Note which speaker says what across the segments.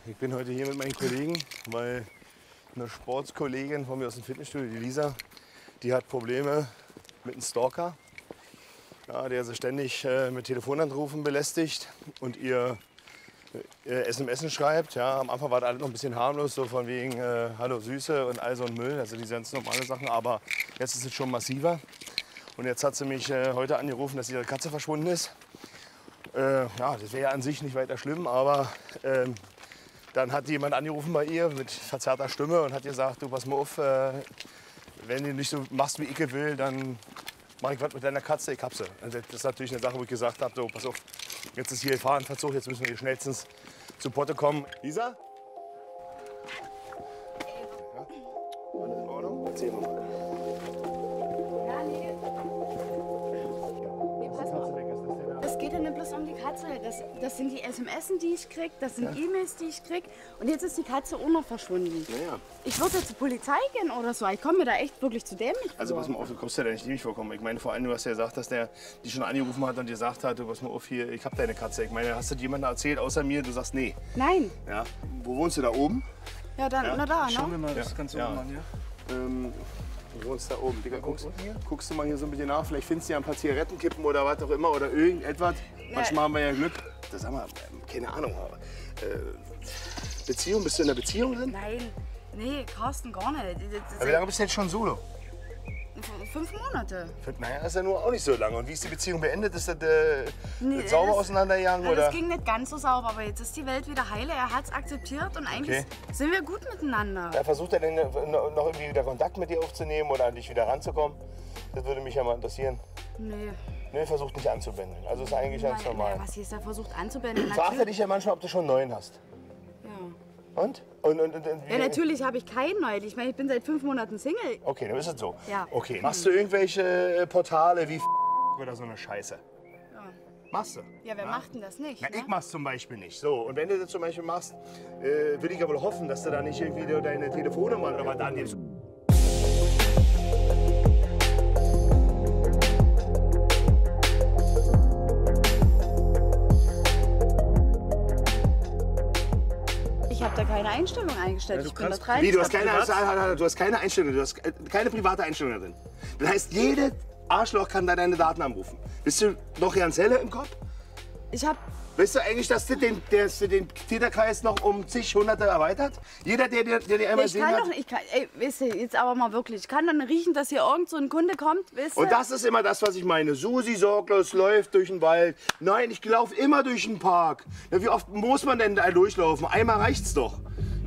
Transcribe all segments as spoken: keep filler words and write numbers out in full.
Speaker 1: Ich bin heute hier mit meinen Kollegen, weil eine Sportskollegin von mir aus dem Fitnessstudio, die Lisa, die hat Probleme mit einem Stalker, ja, der sie ständig äh, mit Telefonanrufen belästigt und ihr äh, S M S schreibt. Ja, am Anfang war das alles noch ein bisschen harmlos, so von wegen äh, Hallo Süße und all so ein Müll, also diese ganz normale Sachen, aber jetzt ist es schon massiver. Und jetzt hat sie mich äh, heute angerufen, dass ihre Katze verschwunden ist. Äh, ja, das wäre ja an sich nicht weiter schlimm, aber ähm, dann hat jemand angerufen bei ihr mit verzerrter Stimme und hat gesagt, du pass mal auf, äh, wenn du nicht so machst, wie ich will, dann mach ich was mit deiner Katze, ich hab sie. Also das ist natürlich eine Sache, wo ich gesagt habe, so, pass auf, jetzt ist hier Gefahrenverzug, jetzt müssen wir hier schnellstens zu Potte kommen. Lisa? Ja? Alles in Ordnung? Erzähl mal.
Speaker 2: Ja, nee. Nee, pass auf. Es geht ja nicht bloß um die Katze. Das, das sind die S M S, die ich krieg, das sind
Speaker 1: Ja.
Speaker 2: E-Mails, die ich krieg. Und jetzt ist die Katze auch noch verschwunden.
Speaker 1: Naja.
Speaker 2: Ich würde zur Polizei gehen oder so. Ich komme mir da echt wirklich zu dämlich
Speaker 1: Also
Speaker 2: vor.
Speaker 1: pass mal auf, du kommst ja da nicht dämlich vorkommen. Ich meine, vor allem, du hast ja gesagt, dass der die schon angerufen hat und dir gesagt hat, du pass mal auf hier, ich hab deine Katze. Ich meine, hast du dir jemandem erzählt außer mir, du sagst nee.
Speaker 2: Nein.
Speaker 1: Ja. Wo wohnst du, da oben?
Speaker 2: Ja, dann,
Speaker 1: Ja.
Speaker 2: na da,
Speaker 3: Schauen wir
Speaker 2: ne?
Speaker 3: mal, das kannst du
Speaker 1: Ja.
Speaker 3: ja. machen, ja?
Speaker 1: Ähm, du wohnst da oben. Digga, guckst, guckst du mal hier so ein bisschen nach, vielleicht findest du ja ein paar Zigarettenkippen oder was auch immer oder irgendetwas. Manchmal haben wir ja Glück. Das haben wir, keine Ahnung, aber äh, Beziehung, bist du in einer Beziehung drin?
Speaker 2: Nein. Nee, Carsten, gar nicht. Das
Speaker 1: Aber wie lange bist du jetzt schon solo?
Speaker 2: ist fünf Monate.
Speaker 1: Naja, das ist ja nur auch nicht so lange. Und wie ist die Beziehung beendet? Ist das äh,
Speaker 2: Nee,
Speaker 1: sauber
Speaker 2: das-
Speaker 1: auseinandergegangen?
Speaker 2: Ja,
Speaker 1: Oder?
Speaker 2: das ging nicht ganz so sauber, aber jetzt ist die Welt wieder heile. Er hat es akzeptiert und eigentlich
Speaker 1: Okay.
Speaker 2: sind wir gut miteinander.
Speaker 1: Ja, versucht er denn noch irgendwie wieder Kontakt mit dir aufzunehmen oder an dich wieder ranzukommen? Das würde mich ja mal interessieren.
Speaker 2: Nee.
Speaker 1: Nee, versucht nicht anzubändeln. Also ist eigentlich ganz
Speaker 2: Nein,
Speaker 1: normal.
Speaker 2: naja, was hier ist, er versucht anzubinden.
Speaker 1: Fragt er dich ja manchmal, ob du schon einen neuen hast.
Speaker 2: Ja.
Speaker 1: Und? Und, und, und, und wie-
Speaker 2: Ja, natürlich habe ich keinen Neuen. Ich meine, ich bin seit fünf Monaten Single.
Speaker 1: Okay, dann ist es so.
Speaker 2: Ja.
Speaker 1: Okay, machst du irgendwelche äh, Portale wie oder so eine Scheiße?
Speaker 2: Ja,
Speaker 1: Machst du?
Speaker 2: ja wer macht denn das nicht?
Speaker 1: Na,
Speaker 2: ne?
Speaker 1: ich mach's zum Beispiel nicht. So, und wenn du das zum Beispiel machst, äh, will ich aber hoffen, dass du da nicht irgendwie deine Telefonnummer oder was angibst.
Speaker 2: Ich habe da keine Einstellung eingestellt. ich bin da rein.
Speaker 1: Wie, du hast keine, du hast keine Einstellung, du hast keine private Einstellung da drin. Das heißt, jedes Arschloch kann da deine Daten anrufen. Bist du noch ganz helle im Kopf?
Speaker 2: Ich habe
Speaker 1: Weißt du eigentlich, dass du den, dass du den Täterkreis noch um zig Hunderte erweitert? Jeder, der dir der, der einmal
Speaker 2: ich
Speaker 1: gesehen
Speaker 2: kann
Speaker 1: hat.
Speaker 2: doch nicht, ich kann, ey, weißt du, jetzt aber mal wirklich, ich kann dann riechen, dass hier irgend so ein Kunde kommt, weißt du?
Speaker 1: Und das ist immer das, was ich meine. Susi sorglos läuft durch den Wald. Nein, ich laufe immer durch den Park. Ja, wie oft muss man denn da durchlaufen? Einmal reicht's doch.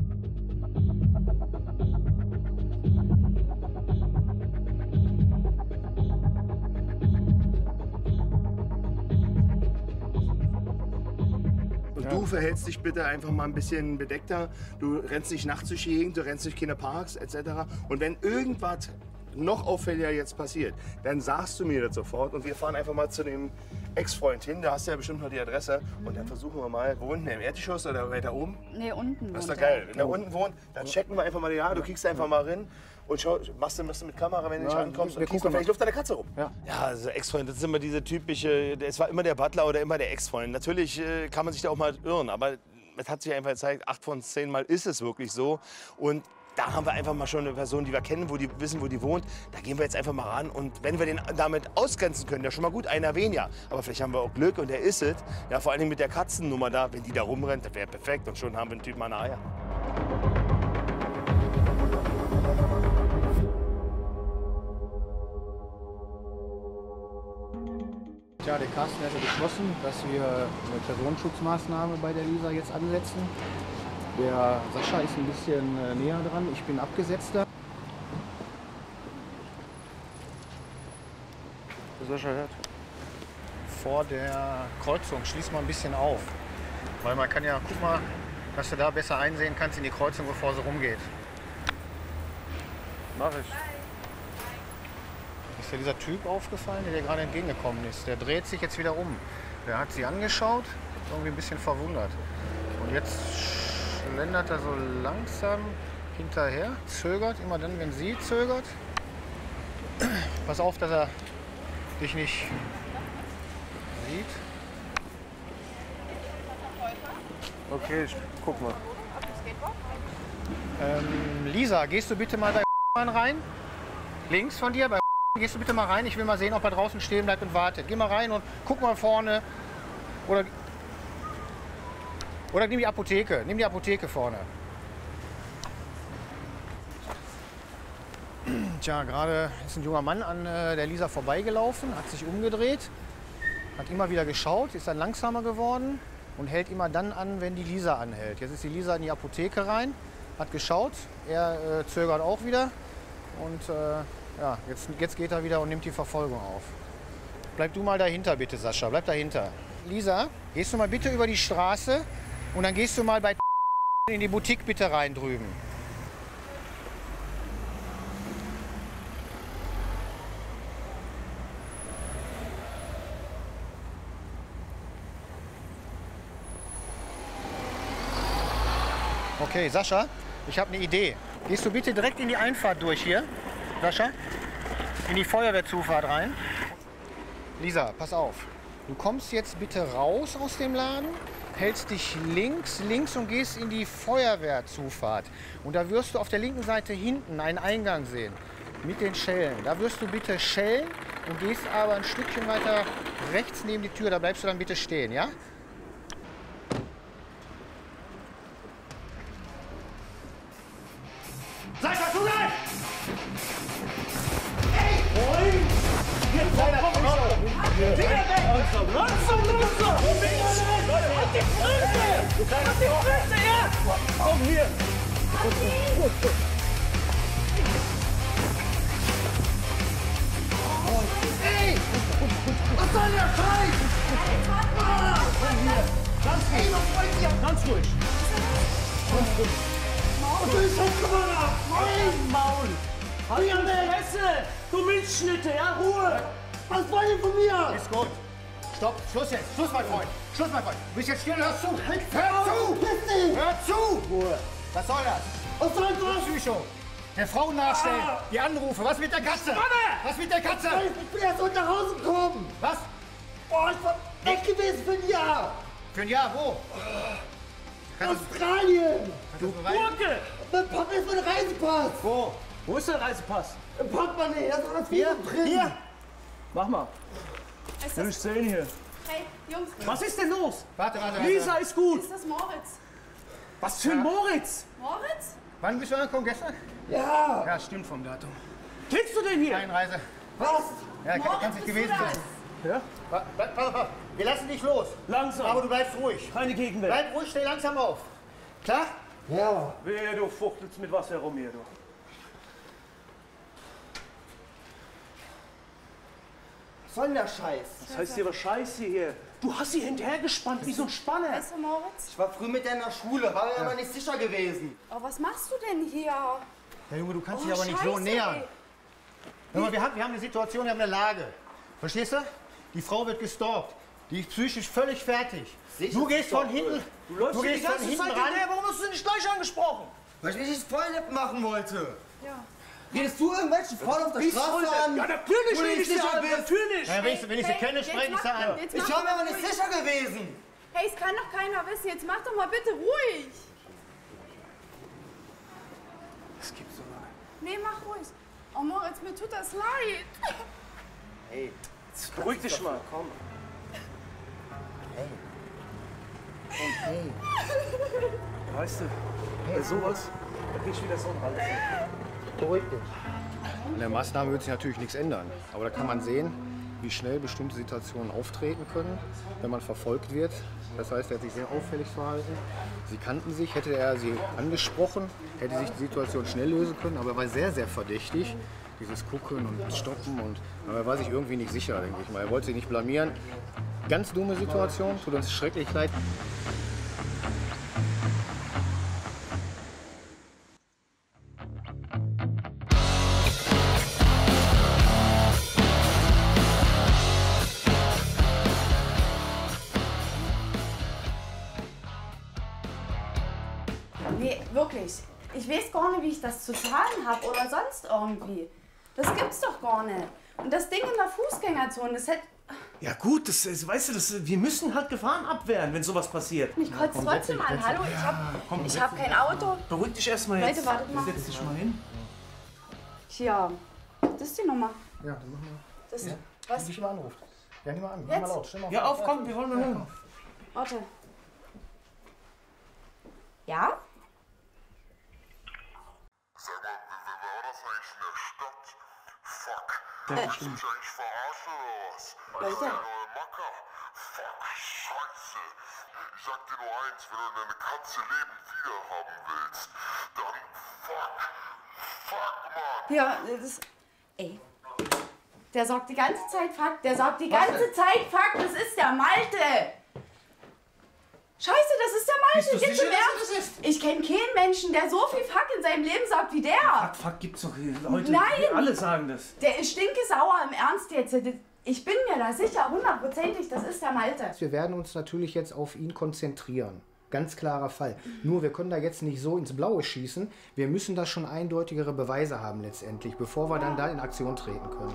Speaker 1: Und du verhältst dich bitte einfach mal ein bisschen bedeckter. Du rennst nicht nachts durch die Gegend, du rennst durch keine Parks et cetera. Und wenn irgendwas noch auffälliger jetzt passiert, dann sagst du mir das sofort und wir fahren einfach mal zu dem Ex-Freund hin. Da hast du ja bestimmt noch die Adresse. Und dann versuchen wir mal, wo unten im Erdgeschoss oder weiter oben?
Speaker 2: Nee, unten.
Speaker 1: Das ist
Speaker 2: wohnt
Speaker 1: doch
Speaker 2: er.
Speaker 1: geil. Wenn der unten wohnt, dann checken wir einfach mal, ja, du kriegst einfach mal rein und schau, machst du, machst du mit Kamera, wenn du nicht
Speaker 3: Ja,
Speaker 1: ankommst
Speaker 3: wir
Speaker 1: und kriegst
Speaker 3: gucken
Speaker 1: du vielleicht Luft an der Katze rum.
Speaker 3: Ja.
Speaker 1: Ja, also Ex-Freund, das ist immer diese typische, es war immer der Butler oder immer der Ex-Freund. Natürlich äh, kann man sich da auch mal irren, aber es hat sich einfach gezeigt, acht von zehn Mal ist es wirklich so. Und da haben wir einfach mal schon eine Person, die wir kennen, wo die wissen, wo die wohnt. Da gehen wir jetzt einfach mal ran. Und wenn wir den damit ausgrenzen können, ja schon mal gut, einer weniger. Aber vielleicht haben wir auch Glück und der ist es. Ja, vor allem mit der Katzennummer da, wenn die da rumrennt, das wäre perfekt. Und schon haben wir einen Typen an der Eier.
Speaker 3: Ja, der Carsten hat ja beschlossen, dass wir eine Personenschutzmaßnahme bei der Lisa jetzt ansetzen. Der Sascha ist ein bisschen äh, näher dran, ich bin abgesetzter. Der Sascha hört. Vor der Kreuzung schließ mal ein bisschen auf. Weil man kann ja, guck mal, dass du da besser einsehen kannst in die Kreuzung, bevor sie rumgeht. Mach ich. Ist ja dieser Typ aufgefallen, der dir gerade entgegengekommen ist. Der dreht sich jetzt wieder um. Der hat sie angeschaut, irgendwie ein bisschen verwundert. Und jetzt schlendert er so langsam hinterher, zögert, immer dann, wenn sie zögert. Pass auf, dass er dich nicht sieht.
Speaker 4: Okay, ich guck mal.
Speaker 3: Ähm, Lisa, gehst du bitte mal bei rein? Links von dir, bei gehst du bitte mal rein. Ich will mal sehen, ob er draußen stehen bleibt und wartet. Geh mal rein und guck mal vorne. Oder, oder nimm die Apotheke. Nimm die Apotheke vorne. Tja, gerade ist ein junger Mann an äh, der Lisa vorbeigelaufen, hat sich umgedreht, hat immer wieder geschaut, ist dann langsamer geworden und hält immer dann an, wenn die Lisa anhält. Jetzt ist die Lisa in die Apotheke rein, hat geschaut, er äh, zögert auch wieder und äh, ja, jetzt, jetzt geht er wieder und nimmt die Verfolgung auf. Bleib du mal dahinter bitte, Sascha, bleib dahinter. Lisa, gehst du mal bitte über die Straße und dann gehst du mal bei in die Boutique bitte rein drüben. Okay, Sascha, ich habe eine Idee. Gehst du bitte direkt in die Einfahrt durch hier, Sascha? In die Feuerwehrzufahrt rein. Lisa, pass auf. Du kommst jetzt bitte raus aus dem Laden, hältst dich links, links und gehst in die Feuerwehrzufahrt. Und da wirst du auf der linken Seite hinten einen Eingang sehen mit den Schellen. Da wirst du bitte schellen und gehst aber ein Stückchen weiter rechts neben die Tür. Da bleibst du dann bitte stehen, ja?
Speaker 4: Sascha, tu das! Ey! Moin! Hier, komm, komm, komm! Finger weg! Langsam, langsam, langsam! Halt die Fresse! Du kleiner Fresse, ja! Komm hier! Ey! Was soll der Scheiß? Ganz ruhig! Ganz ruhig! Ganz ruhig! Was ist das gemacht? Mein Maul! Halt die Fresse! Du Milchschnitte, ja? Ruhe! Was wollt ihr von mir?
Speaker 3: Ist gut. Stopp. Schluss jetzt. Schluss, mein Freund. Schluss, mein Freund. Du bist jetzt still. Hör zu. Hör zu. Hör zu. Ruhe. Was soll das?
Speaker 4: Was soll das?
Speaker 3: Psycho. Der Frau nachstellen.
Speaker 4: Ah.
Speaker 3: Die Anrufe. Was mit der Katze? Was mit der Katze?
Speaker 4: Ich bin erst heute nach Hause gekommen.
Speaker 3: Was?
Speaker 4: Oh, ich war weg gewesen für ein Jahr.
Speaker 3: Für ein Jahr? Wo?
Speaker 4: Australien.
Speaker 3: Du
Speaker 4: Gurke. Mein Papa ist mein Reisepass.
Speaker 3: Wo?
Speaker 5: Wo ist der Reisepass?
Speaker 4: Im Portemonnaie. Da ist noch das
Speaker 5: Hier,
Speaker 4: Visum drin.
Speaker 5: hier. Mach mal.
Speaker 2: Ist
Speaker 5: Will
Speaker 2: das,
Speaker 5: ich sehen hier.
Speaker 2: hey, Jungs,
Speaker 5: Was ist denn los?
Speaker 3: Warte, warte, warte.
Speaker 5: Lisa ist gut.
Speaker 2: ist das Moritz?
Speaker 5: Was für ein Moritz?
Speaker 2: Moritz?
Speaker 3: Wann bist du angekommen? Gestern?
Speaker 4: Ja.
Speaker 3: Ja, stimmt vom Datum.
Speaker 5: Kennst du den hier?
Speaker 3: Einreise.
Speaker 4: Was?
Speaker 3: Ja, kann,
Speaker 2: Moritz,
Speaker 3: kann nicht
Speaker 2: bist
Speaker 3: gewesen
Speaker 2: du
Speaker 3: sein.
Speaker 2: das?
Speaker 5: Ja?
Speaker 3: Wa- wa- Pass auf, pass auf. Wir lassen dich los.
Speaker 5: Langsam.
Speaker 3: Aber du bleibst ruhig.
Speaker 5: Keine Gegenwehr.
Speaker 3: Bleib ruhig, steh langsam auf. Klar?
Speaker 4: Ja.
Speaker 5: Wer, du fuchtelst mit was herum hier, du.
Speaker 4: Was soll denn der Scheiß?
Speaker 5: Das heißt hier was Scheiße hier. Du hast sie hinterhergespannt wie so ein Spanner.
Speaker 2: Weißt du, Moritz?
Speaker 4: Ich war früh mit der in der Schule, war mir aber nicht sicher gewesen.
Speaker 2: Oh, was machst du denn hier?
Speaker 3: Ja, Junge, du kannst
Speaker 2: Oh,
Speaker 3: dich aber nicht so
Speaker 2: Scheiße,
Speaker 3: nähern.
Speaker 2: ey.
Speaker 3: Hör mal, wir haben, wir haben eine Situation, wir haben eine Lage. Verstehst du? Die Frau wird gestalkt. Die ist psychisch völlig fertig.
Speaker 4: Sicher
Speaker 3: Du gehst von
Speaker 4: gestalkt,
Speaker 3: hinten,
Speaker 5: Du läufst
Speaker 3: du
Speaker 5: hier die
Speaker 3: gehst von
Speaker 5: ganze
Speaker 3: hinten
Speaker 5: Zeit
Speaker 3: ran.
Speaker 5: hinterher. Warum hast du nicht gleich angesprochen?
Speaker 4: Weil ich mich nicht Volllippen machen wollte.
Speaker 2: Ja.
Speaker 4: Redest du irgendwelche Frauen auf der
Speaker 5: Wie
Speaker 4: Straße
Speaker 5: soll
Speaker 4: an?
Speaker 5: der? Ja, natürlich
Speaker 4: wo du
Speaker 5: rede
Speaker 4: nicht
Speaker 5: ich sie
Speaker 4: sicher
Speaker 5: an.
Speaker 4: bist?
Speaker 5: Natürlich.
Speaker 3: Ja, wenn ich, wenn ich sie
Speaker 2: Hey,
Speaker 3: kenne,
Speaker 2: jetzt
Speaker 3: spreche ich sie
Speaker 2: mach-
Speaker 3: an.
Speaker 2: jetzt
Speaker 4: Ich
Speaker 2: mach
Speaker 4: war mir
Speaker 2: doch
Speaker 4: aber nicht
Speaker 2: ruhig.
Speaker 4: sicher gewesen.
Speaker 2: Hey, es kann doch keiner wissen. Jetzt mach doch mal bitte ruhig.
Speaker 5: Das gibt's doch gar nicht.
Speaker 2: Nee, mach ruhig. Oh, Moritz, mir tut das leid.
Speaker 4: Hey,
Speaker 5: Jetzt beruhig dich mal.
Speaker 4: komm. Hey. Hey, hey.
Speaker 5: Weißt du, bei sowas, da krieg ich wieder so einen Hals.
Speaker 4: Beruhig dich.
Speaker 3: An der Maßnahme wird sich natürlich nichts ändern. Aber da kann man sehen, wie schnell bestimmte Situationen auftreten können, wenn man verfolgt wird. Das heißt, er hat sich sehr auffällig verhalten. Sie kannten sich, hätte er sie angesprochen, hätte sich die Situation schnell lösen können. Aber er war sehr, sehr verdächtig. Dieses Gucken und Stoppen. Und, aber er war sich irgendwie nicht sicher, denke ich mal. Er wollte sich nicht blamieren. Ganz dumme Situation, tut uns schrecklich leid.
Speaker 2: Nee, wirklich. Ich weiß gar nicht, wie ich das zu zahlen habe oder sonst irgendwie. Das gibt's doch gar nicht. Und das Ding in der Fußgängerzone, das hätte
Speaker 5: Ja gut, das, das, weißt du, das, wir müssen halt Gefahren abwehren, wenn sowas passiert.
Speaker 2: Ich kotze trotzdem an. Hallo, ich habe ich hab kein Auto.
Speaker 5: Beruhig dich erstmal jetzt.
Speaker 2: Leute, wartet mal.
Speaker 5: Setz dich mal hin.
Speaker 2: Tja, das ist die Nummer.
Speaker 3: Ja, dann machen wir.
Speaker 2: Das,
Speaker 3: Ja.
Speaker 2: was?
Speaker 3: Dich mal anruft. Ja, nimm mal an. Mach
Speaker 2: Jetzt?
Speaker 3: mal laut. Stell mal
Speaker 5: Ja, auf, komm, wir wollen mal hören.
Speaker 2: Warte. Ja?
Speaker 6: Sag mal, wer war das eigentlich in der Stadt? Fuck.
Speaker 5: Ja,
Speaker 6: Willst du
Speaker 5: bestimmt.
Speaker 6: mich eigentlich verarschen oder was?
Speaker 2: Leute.
Speaker 6: Das ist der neue Macker. Fuck, scheiße. Ich sag dir nur eins, wenn du deine Katze lebend wiederhaben willst, dann fuck. Fuck, Mann.
Speaker 2: Ja, das. Ey. Der sagt die ganze Zeit Fuck. Der sagt die ganze Zeit Fuck. Das ist der Malte. Scheiße, das ist der Malte.
Speaker 5: Bist du
Speaker 2: Jetzt
Speaker 5: sicher,
Speaker 2: im
Speaker 5: dass er
Speaker 2: Ernst?
Speaker 5: das ist?
Speaker 2: Ich kenne keinen Menschen, der so viel Fuck in seinem Leben sagt wie der.
Speaker 5: Fuck, fuck, gibt's doch Leute.
Speaker 2: Nein.
Speaker 5: Wir alle sagen das.
Speaker 2: Der ist stinkesauer im Ernst jetzt. Ich bin mir da sicher, hundertprozentig, das ist der Malte.
Speaker 3: Wir werden uns natürlich jetzt auf ihn konzentrieren. Ganz klarer Fall. Nur wir können da jetzt nicht so ins Blaue schießen. Wir müssen da schon eindeutigere Beweise haben letztendlich, bevor wir dann da in Aktion treten können.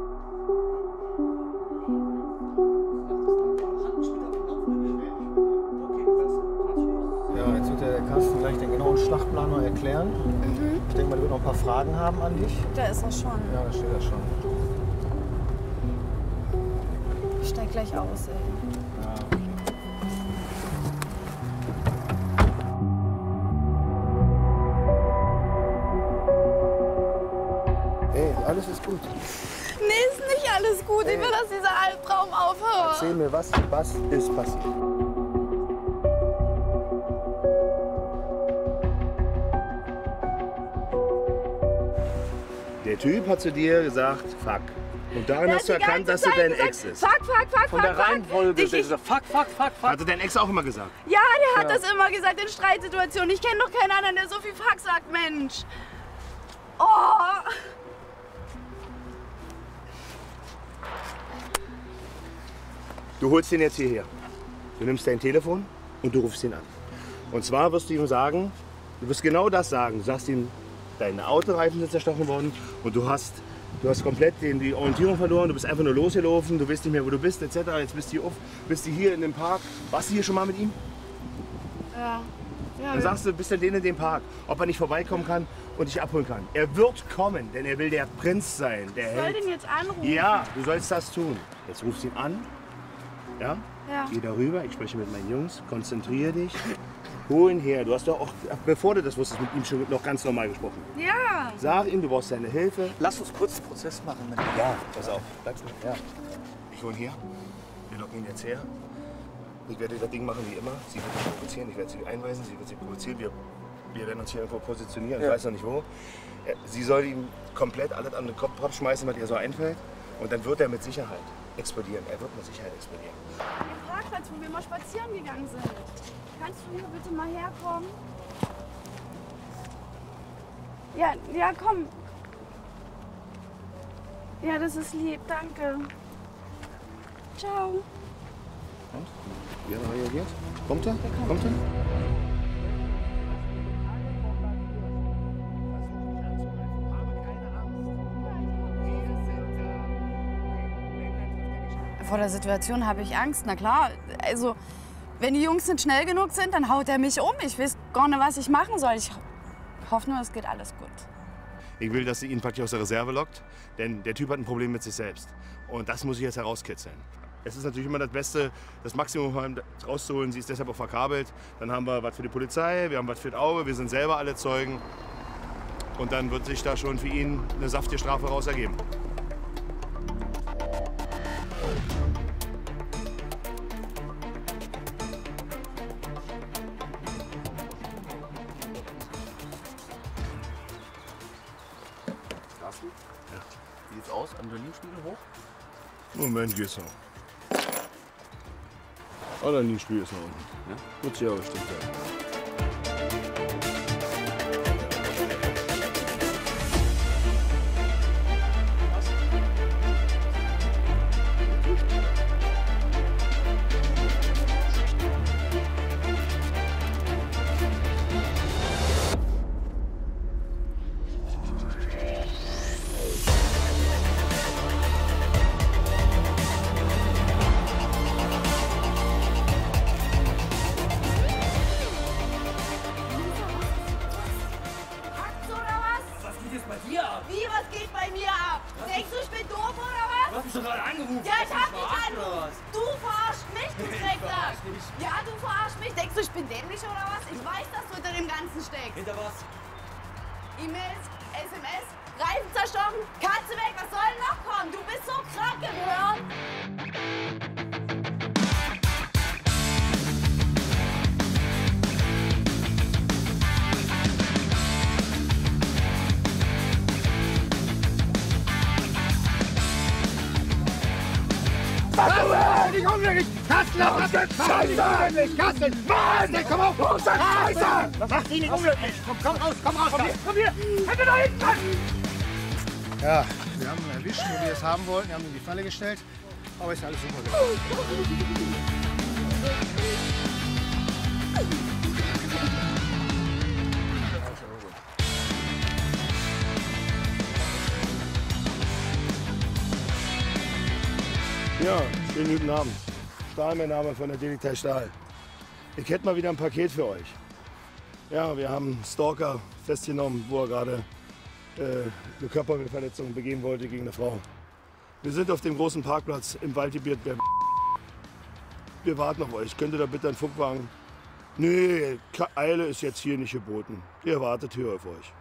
Speaker 3: Ja, jetzt wird der Carsten gleich den genauen Schlachtplan noch erklären. Mhm. Ich denke mal, der wird noch ein paar Fragen haben an dich.
Speaker 2: Da ist er schon.
Speaker 3: Ja, da steht er schon.
Speaker 2: Ich steig gleich aus, ey.
Speaker 3: Ja, okay. Hey, alles ist gut.
Speaker 2: Nee, ist nicht alles gut. Ich will, dass dieser Albtraum aufhört.
Speaker 3: Erzähl mir, was, was ist passiert?
Speaker 1: Der Typ hat zu dir gesagt, fuck. Und daran hast du erkannt, dass du dein Ex ist.
Speaker 2: Fuck, fuck, fuck,
Speaker 5: Von
Speaker 2: fuck,
Speaker 5: der Reihenfolge.
Speaker 2: Dich, ich,
Speaker 5: dieser Fuck, fuck, fuck, fuck.
Speaker 1: Hatte dein Ex auch immer gesagt?
Speaker 2: ja, der hat das immer gesagt in Streitsituationen. Ich kenne doch keinen anderen, der so viel Fuck sagt, Mensch. Oh.
Speaker 1: Du holst den jetzt hierher. Du nimmst dein Telefon und du rufst ihn an. Und zwar wirst du ihm sagen, du wirst genau das sagen. Du sagst ihm, deine Autoreifen sind zerstochen worden und du hast, du hast komplett den, die Orientierung verloren. Du bist einfach nur losgelaufen, du weißt nicht mehr, wo du bist, et cetera. Jetzt bist du hier, auf, bist du hier in dem Park. Warst du hier schon mal mit ihm?
Speaker 2: Ja. Ja,
Speaker 1: Dann sagst du, bist du den in dem Park, ob er nicht vorbeikommen kann und dich abholen kann. Er wird kommen, denn er will der Prinz sein, der
Speaker 2: ich soll
Speaker 1: Held.
Speaker 2: den jetzt anrufen.
Speaker 1: Ja, du sollst das tun. Jetzt rufst du ihn an. Ja?
Speaker 2: Ja.
Speaker 1: Geh darüber, ich spreche mit meinen Jungs, konzentriere dich. Hol ihn her. Du hast doch auch, bevor du das wusstest, mit ihm schon noch ganz normal gesprochen.
Speaker 2: Ja.
Speaker 1: Sag ihm, du brauchst seine Hilfe.
Speaker 5: Lass uns kurz den Prozess machen. Mit
Speaker 1: Ja, pass auf. Bleibst du? Ja. Ich hole ihn her. Wir locken ihn jetzt her. Ich werde das Ding machen wie immer. Sie wird mich provozieren, ich werde sie einweisen, sie wird sie provozieren. Wir, wir werden uns hier irgendwo positionieren, ich weiß noch nicht wo. Sie soll ihm komplett alles an den Kopf schmeißen, was ihr so einfällt. Und dann wird er mit Sicherheit explodieren. Er wird mit Sicherheit explodieren.
Speaker 2: Den Parkplatz, wo wir mal spazieren gegangen sind. Kannst du hier bitte mal herkommen? Ja, ja, komm. Ja, das ist lieb, danke. Ciao.
Speaker 3: Und? Wie hat er reagiert? Kommt er? Kommt er?
Speaker 2: Vor der Situation habe ich Angst, na klar. Also, wenn die Jungs nicht schnell genug sind, dann haut er mich um. Ich weiß gar nicht, was ich machen soll. Ich hoffe nur, es geht alles gut.
Speaker 1: Ich will, dass sie ihn praktisch aus der Reserve lockt, denn der Typ hat ein Problem mit sich selbst. Und das muss ich jetzt herauskitzeln. Es ist natürlich immer das Beste, das Maximum rauszuholen. Sie ist deshalb auch verkabelt. Dann haben wir was für die Polizei, wir haben was für das Auge, wir sind selber alle Zeugen. Und dann wird sich da schon für ihn eine saftige Strafe raus ergeben.
Speaker 5: Carsten? Ja. Wie sieht's aus? Adrenalinspiegel hoch?
Speaker 1: Moment, geht's noch. Adrenalinspiegel ist noch unten.
Speaker 5: Ja?
Speaker 1: Wird sich aber bestimmt sein.
Speaker 5: jetzt bei dir ab?
Speaker 2: Wie, was geht bei mir ab? Denkst du, ich bin doof oder was?
Speaker 5: Du hast mich doch gerade angerufen.
Speaker 2: Ja, ich hab dich
Speaker 5: Verarschen oder
Speaker 2: angerufen.
Speaker 5: was?
Speaker 2: Du verarschst mich, du
Speaker 5: Ich
Speaker 2: Drecksack.
Speaker 5: verarsch dich.
Speaker 2: Ja, du verarschst mich. Denkst du, ich bin dämlich oder was? Ich weiß, dass du hinter dem Ganzen steckst.
Speaker 5: Hinter was?
Speaker 2: E-Mails, S M S, Reifen zerstochen, Katze weg, was soll denn noch kommen? Du bist so krank im Hirn.
Speaker 7: Nicht unglücklich! Kassel, was ist Scheiße! Kassel! Mann, komm auf! Oh, Scheiße! Mach dich nicht unglücklich! Komm, komm raus, komm raus! Komm hier, komm hier! Hände da hinten!
Speaker 3: Ja, wir haben ihn erwischt, wo wir es haben wollten. Wir haben ihn in die Falle gestellt. Aber ist alles super gelaufen.
Speaker 1: Ja, schönen guten Abend. Stahl, mein Name von der Detektiv Stahl. Ich hätte mal wieder ein Paket für euch. Ja, wir haben einen Stalker festgenommen, wo er gerade äh, eine Körperverletzung begehen wollte gegen eine Frau. Wir sind auf dem großen Parkplatz im Waldgebiet. Wir warten auf euch. Könnt ihr da bitte einen Funkwagen? Nee, Eile ist jetzt hier nicht geboten. Ihr wartet hier auf euch.